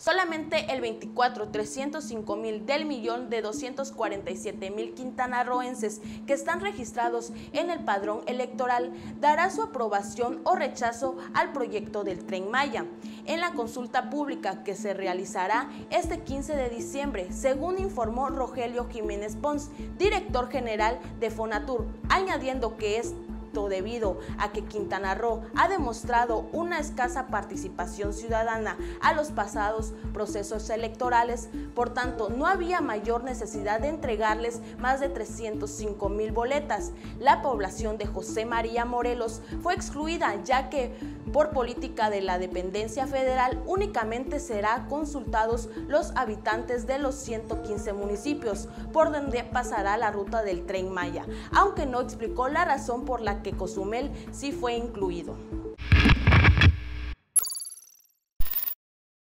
Solamente el 305,000 del millón de 247,000 quintanarroenses que están registrados en el padrón electoral dará su aprobación o rechazo al proyecto del Tren Maya en la consulta pública que se realizará este 15 de diciembre, según informó Rogelio Jiménez Pons, director general de Fonatur, añadiendo que debido a que Quintana Roo ha demostrado una escasa participación ciudadana a los pasados procesos electorales, por tanto no había mayor necesidad de entregarles más de 305,000 boletas. La población de José María Morelos fue excluida, ya que por política de la dependencia federal únicamente serán consultados los habitantes de los 115 municipios por donde pasará la ruta del Tren Maya, aunque no explicó la razón por la que Cozumel sí fue incluido.